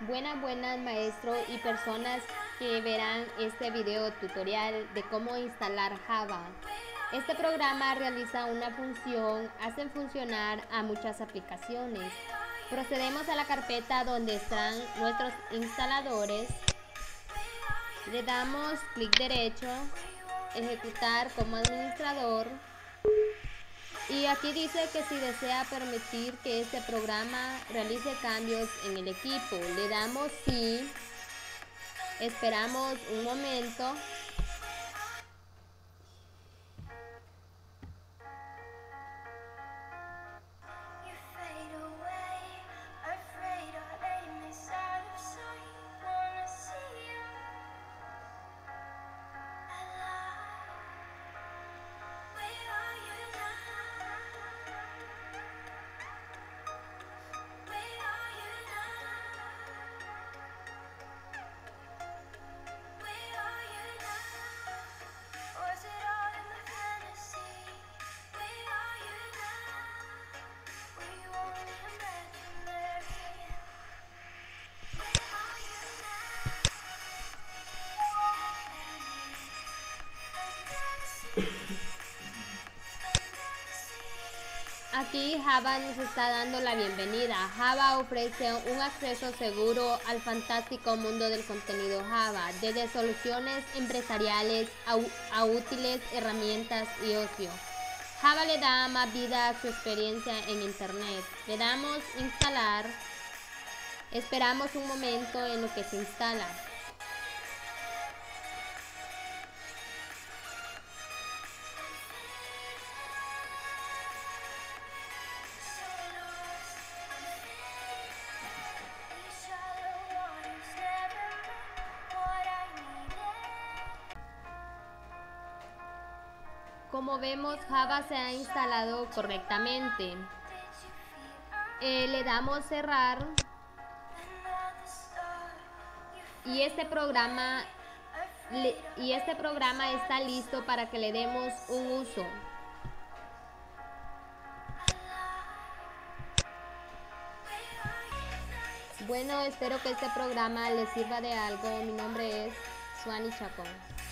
Buenas maestros y personas que verán este video tutorial de cómo instalar Java. Este programa realiza una función, hace funcionar a muchas aplicaciones. Procedemos a la carpeta donde están nuestros instaladores. Le damos clic derecho, ejecutar como administrador. Y aquí dice que si desea permitir que este programa realice cambios en el equipo, le damos sí, esperamos un momento. Aquí Java nos está dando la bienvenida. Java ofrece un acceso seguro al fantástico mundo del contenido Java, desde soluciones empresariales a útiles herramientas y ocio. Java le da más vida a su experiencia en Internet. Le damos instalar. Esperamos un momento en lo que se instala. Como vemos, Java se ha instalado correctamente. Le damos cerrar y este programa está listo para que le demos un uso. Bueno, espero que este programa les sirva de algo. Mi nombre es Suani Chacón.